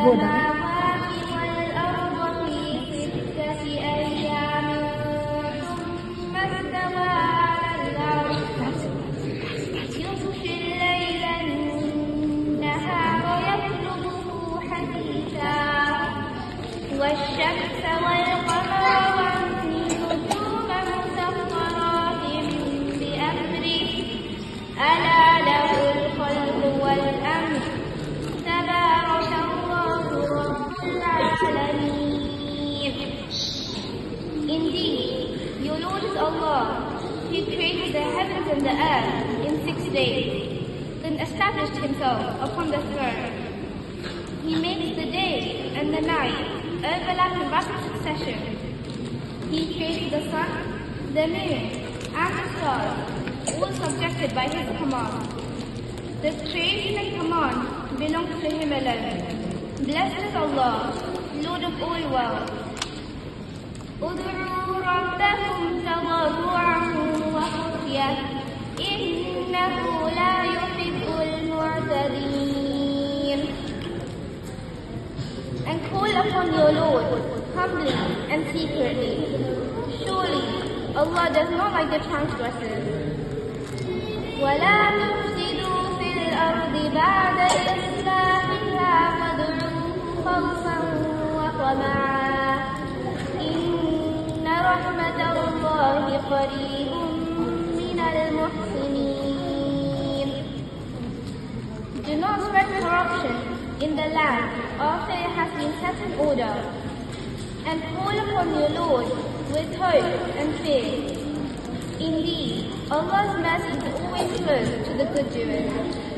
السماوات والأرض في 6 أيام ثم استوى على العرش يغشي الليل النهار يطلبه حثيثا والشمس والقمر والنجوم مسخرات بأمره ألا له الخلق والأمر تبارك الله رب العالمين. Indeed, your Lord is Allah. He created the heavens and the earth in 6 days, then established himself upon the throne. He makes the day and the night overlap in rapid succession. He created the sun, the moon, and the stars, all subjected by his command. The creation and command belongs to him alone. Blessed is Allah, Lord of all worlds. ادعوا ربكم تضرعا وخفية إنه لا يحب المعتدين. And call upon your Lord humbly and secretly. Surely Allah does not like the transgressors. ولا تفسدوا في الأرض بعد إصلاحها وادعوه خوفا وطمعا إن رحمة الله قريب من المحسنين. Do not spread corruption in the land after it has been set in order, and call upon your Lord with hope and fear. Indeed, Allah's mercy is always close to the good doers.